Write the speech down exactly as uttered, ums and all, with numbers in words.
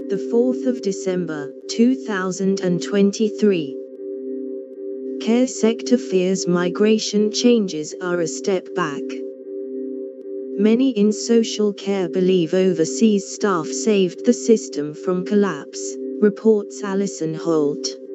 the fourth of December, two thousand twenty-three. Care sector fears migration changes are a step back. Many in social care believe overseas staff saved the system from collapse, reports Alison Holt.